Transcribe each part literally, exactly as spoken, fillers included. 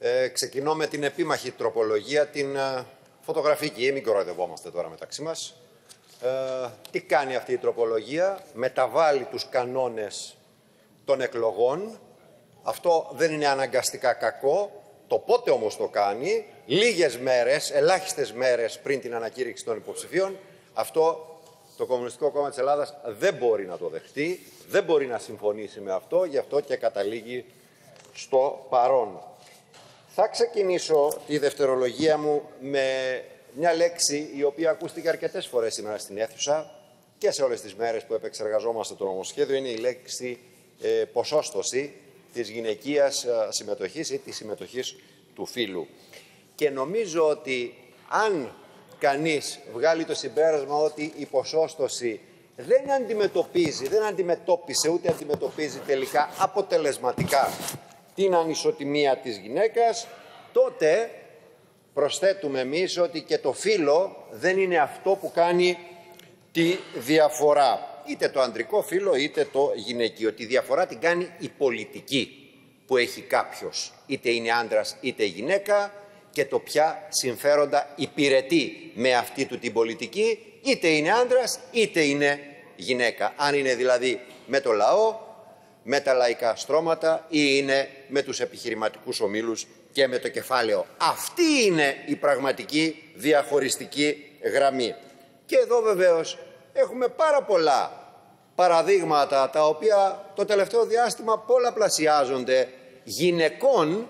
Ε, ξεκινώ με την επίμαχη τροπολογία, την ε, φωτογραφική. Μην κοροϊδευόμαστε τώρα μεταξύ μας. Ε, τι κάνει αυτή η τροπολογία? Μεταβάλλει τους κανόνες των εκλογών. Αυτό δεν είναι αναγκαστικά κακό. Το πότε όμως το κάνει, λίγες μέρες, ελάχιστες μέρες πριν την ανακήρυξη των υποψηφίων, αυτό το Κομμουνιστικό Κόμμα της Ελλάδας δεν μπορεί να το δεχτεί, δεν μπορεί να συμφωνήσει με αυτό, γι' αυτό και καταλήγει στο παρόν. Θα ξεκινήσω τη δευτερολογία μου με μια λέξη η οποία ακούστηκε αρκετές φορές σήμερα στην αίθουσα και σε όλες τις μέρες που επεξεργαζόμαστε το νομοσχέδιο. Είναι η λέξη ε, ποσόστοση της γυναικείας ε, συμμετοχής ή της συμμετοχής του φύλου. Και νομίζω ότι αν κανείς βγάλει το συμπέρασμα ότι η ποσόστοση δεν αντιμετωπίζει, δεν αντιμετώπισε ούτε αντιμετωπίζει τελικά αποτελεσματικά την ανισοτιμία της γυναίκας, τότε προσθέτουμε εμείς ότι και το φύλο δεν είναι αυτό που κάνει τη διαφορά. Είτε το ανδρικό φύλο είτε το γυναικείο. Τη διαφορά την κάνει η πολιτική που έχει κάποιος, είτε είναι άντρας είτε γυναίκα, και το ποια συμφέροντα υπηρετεί με αυτή του την πολιτική, είτε είναι άντρας είτε είναι γυναίκα. Αν είναι δηλαδή με το λαό, με τα λαϊκά στρώματα ή είναι με τους επιχειρηματικούς ομίλους και με το κεφάλαιο. Αυτή είναι η πραγματική διαχωριστική γραμμή. Και εδώ βεβαίως έχουμε πάρα πολλά παραδείγματα τα οποία το τελευταίο διάστημα πολλαπλασιάζονται γυναικών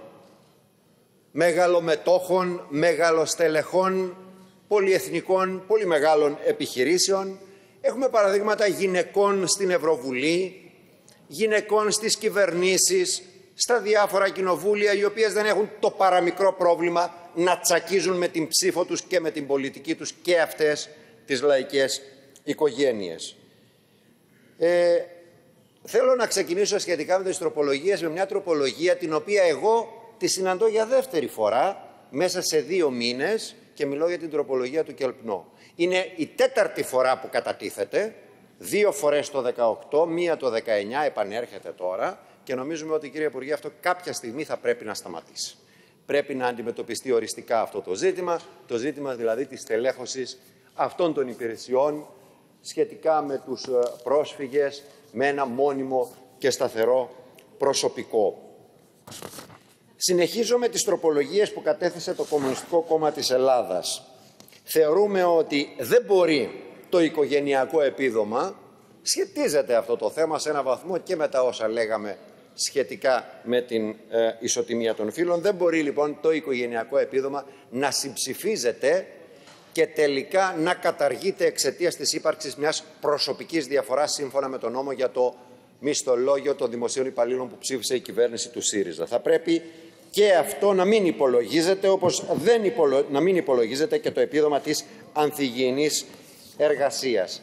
μεγαλομετόχων, μεγαλοστελεχών, πολυεθνικών, πολύ μεγάλων επιχειρήσεων. Έχουμε παραδείγματα γυναικών στην Ευρωβουλή, γυναικών στις κυβερνήσεις, στα διάφορα κοινοβούλια, οι οποίες δεν έχουν το παραμικρό πρόβλημα να τσακίζουν με την ψήφο τους και με την πολιτική τους και αυτές τις λαϊκές οικογένειες. Ε, θέλω να ξεκινήσω σχετικά με τις τροπολογίες με μια τροπολογία την οποία εγώ τη συναντώ για δεύτερη φορά μέσα σε δύο μήνες και μιλώ για την τροπολογία του Κελπνό. Είναι η τέταρτη φορά που κατατίθεται, δύο φορές το δεκαοκτώ, μία το δεκαεννιά, επανέρχεται τώρα και νομίζουμε ότι, κύριε Υπουργέ, αυτό κάποια στιγμή θα πρέπει να σταματήσει. Πρέπει να αντιμετωπιστεί οριστικά αυτό το ζήτημα, το ζήτημα δηλαδή της τελέχωσης αυτών των υπηρεσιών σχετικά με τους πρόσφυγες με ένα μόνιμο και σταθερό προσωπικό. Συνεχίζω με τις τροπολογίες που κατέθεσε το Κομμουνιστικό Κόμμα της Ελλάδας. Θεωρούμε ότι δεν μπορεί το οικογενειακό επίδομα, σχετίζεται αυτό το θέμα σε ένα βαθμό και με τα όσα λέγαμε σχετικά με την ε, ισοτιμία των φύλων, δεν μπορεί λοιπόν το οικογενειακό επίδομα να συμψηφίζεται και τελικά να καταργείται εξαιτίας της ύπαρξης μιας προσωπικής διαφοράς σύμφωνα με τον νόμο για το μισθολόγιο των δημοσίων υπαλλήλων που ψήφισε η κυβέρνηση του ΣΥΡΙΖΑ. Θα πρέπει και αυτό να μην υπολογίζεται, όπως δεν υπολο... να μην υπολογίζεται και το επίδομα της ανθυγιεινής εργασίας.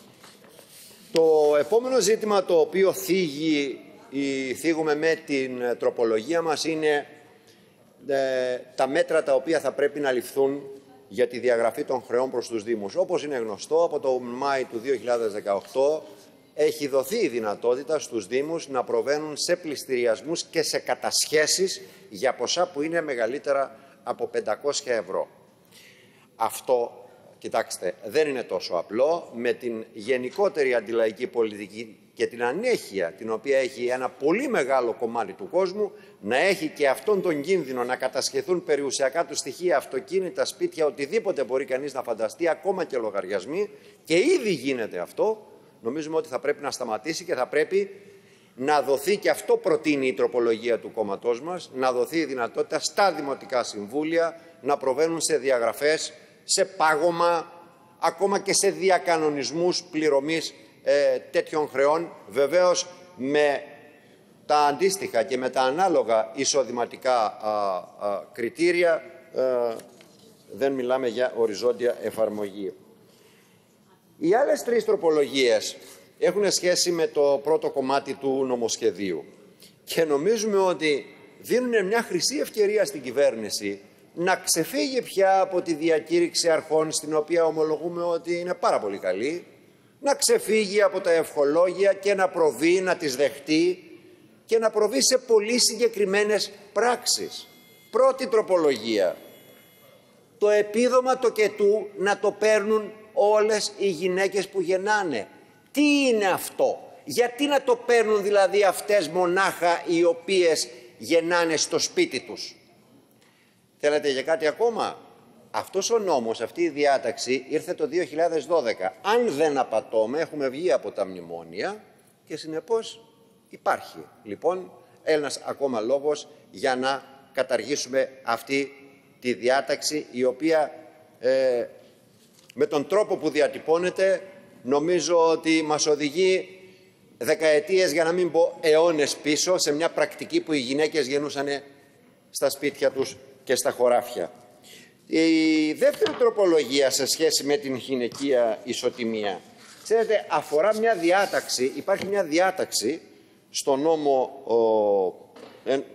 Το επόμενο ζήτημα το οποίο θίγει, ή θίγουμε με την τροπολογία μας είναι ε, τα μέτρα τα οποία θα πρέπει να ληφθούν για τη διαγραφή των χρεών προς τους Δήμους. Όπως είναι γνωστό, από το Μάη του δύο χιλιάδες δεκαοκτώ έχει δοθεί η δυνατότητα στους Δήμους να προβαίνουν σε πληστηριασμούς και σε κατασχέσεις για ποσά που είναι μεγαλύτερα από πεντακόσια ευρώ. Αυτό, κοιτάξτε, δεν είναι τόσο απλό. Με την γενικότερη αντιλαϊκή πολιτική και την ανέχεια την οποία έχει ένα πολύ μεγάλο κομμάτι του κόσμου, να έχει και αυτόν τον κίνδυνο να κατασχεθούν περιουσιακά του στοιχεία, αυτοκίνητα, σπίτια, οτιδήποτε μπορεί κανείς να φανταστεί, ακόμα και λογαριασμοί, και ήδη γίνεται αυτό. Νομίζουμε ότι θα πρέπει να σταματήσει και θα πρέπει να δοθεί, και αυτό προτείνει η τροπολογία του κόμματός μας, να δοθεί η δυνατότητα στα δημοτικά συμβούλια να προβαίνουν σε διαγραφές, σε πάγωμα, ακόμα και σε διακανονισμούς πληρωμής ε, τέτοιων χρεών, βεβαίως με τα αντίστοιχα και με τα ανάλογα εισοδηματικά α, α, κριτήρια, ε, δεν μιλάμε για οριζόντια εφαρμογή. Οι άλλες τρεις τροπολογίες έχουν σχέση με το πρώτο κομμάτι του νομοσχεδίου και νομίζουμε ότι δίνουν μια χρυσή ευκαιρία στην κυβέρνηση να ξεφύγει πια από τη διακήρυξη αρχών, στην οποία ομολογούμε ότι είναι πάρα πολύ καλή, να ξεφύγει από τα ευχολόγια και να προβεί, να τις δεχτεί και να προβεί σε πολύ συγκεκριμένες πράξεις. Πρώτη τροπολογία. Το επίδομα τοκετού να το παίρνουν όλες οι γυναίκες που γεννάνε. Τι είναι αυτό? Γιατί να το παίρνουν δηλαδή αυτές μονάχα οι οποίες γεννάνε στο σπίτι τους? Θέλετε για κάτι ακόμα? Αυτός ο νόμος, αυτή η διάταξη ήρθε το δύο χιλιάδες δώδεκα. Αν δεν απατώμε, έχουμε βγει από τα μνημόνια και συνεπώς υπάρχει λοιπόν ένας ακόμα λόγος για να καταργήσουμε αυτή τη διάταξη, η οποία ε, με τον τρόπο που διατυπώνεται νομίζω ότι μας οδηγεί δεκαετίες, για να μην πω αιώνες πίσω, σε μια πρακτική που οι γυναίκες γεννούσαν στα σπίτια τους και στα χωράφια. Η δεύτερη τροπολογία σε σχέση με την γυναικεία ισοτιμία, ξέρετε, αφορά μια διάταξη. Υπάρχει μια διάταξη στο νόμο, ο, ε,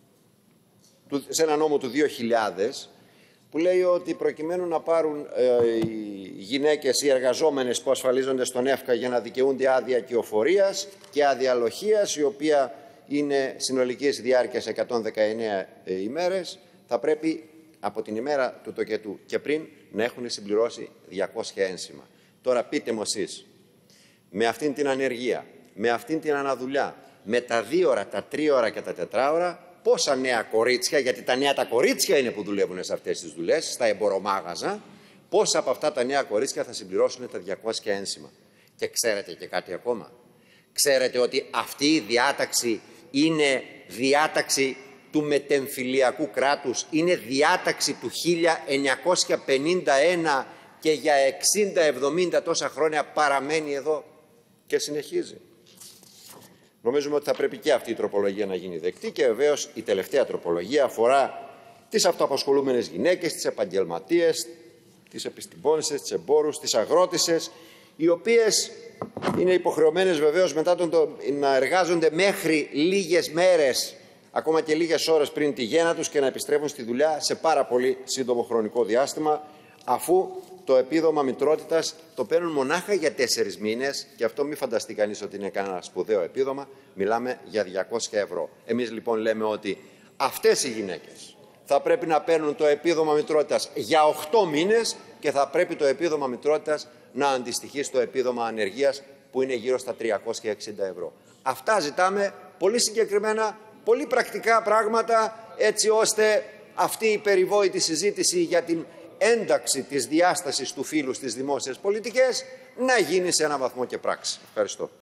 σε ένα νόμο του δύο χιλιάδες, που λέει ότι προκειμένου να πάρουν ε, οι γυναίκες, οι εργαζόμενες που ασφαλίζονται στον ΕΦΚΑ για να δικαιούνται άδεια κυοφορίας και άδεια αλοχείας, η οποία είναι συνολικής διάρκειας εκατόν δεκαεννέα ε, ημέρες, θα πρέπει από την ημέρα του τοκετού και πριν να έχουν συμπληρώσει διακόσια ένσημα. Τώρα πείτε μου εσείς, με αυτήν την ανεργία, με αυτήν την αναδουλειά, με τα δύο ώρα, τα τρία ώρα και τα τετράωρα, πόσα νέα κορίτσια, γιατί τα νέα τα κορίτσια είναι που δουλεύουν σε αυτές τις δουλειές, στα εμπορομάγαζα, πόσα από αυτά τα νέα κορίτσια θα συμπληρώσουν τα διακόσια ένσημα? Και ξέρετε και κάτι ακόμα? Ξέρετε ότι αυτή η διάταξη είναι διάταξη του μετεμφυλιακού κράτους, είναι διάταξη του χίλια εννιακόσια πενήντα ένα και για εξήντα εβδομήντα τόσα χρόνια παραμένει εδώ και συνεχίζει. Νομίζουμε ότι θα πρέπει και αυτή η τροπολογία να γίνει δεκτή και βεβαίως η τελευταία τροπολογία αφορά τις αυτοαπασχολούμενες γυναίκες, τις επαγγελματίες, τις επιστημόνισσες, τις εμπόρους, τις αγρότισσες, οι οποίες είναι υποχρεωμένες βεβαίως μετά τον, το, να εργάζονται μέχρι λίγες μέρες, ακόμα και λίγες ώρες πριν τη γέννα τους, και να επιστρέφουν στη δουλειά σε πάρα πολύ σύντομο χρονικό διάστημα, αφού το επίδομα μητρότητας το παίρνουν μονάχα για τέσσερις μήνες, και αυτό μην φανταστεί κανείς ότι είναι κανένα σπουδαίο επίδομα, μιλάμε για διακόσια ευρώ. Εμείς λοιπόν λέμε ότι αυτές οι γυναίκες θα πρέπει να παίρνουν το επίδομα μητρότητας για οκτώ μήνες και θα πρέπει το επίδομα μητρότητας να αντιστοιχεί στο επίδομα ανεργίας, που είναι γύρω στα τριακόσια εξήντα ευρώ. Αυτά ζητάμε, πολύ συγκεκριμένα, πολύ πρακτικά πράγματα, έτσι ώστε αυτή η περιβόητη συζήτηση για την ένταξη της διάστασης του φύλου στις δημόσιες πολιτικές να γίνει σε ένα βαθμό και πράξη. Ευχαριστώ.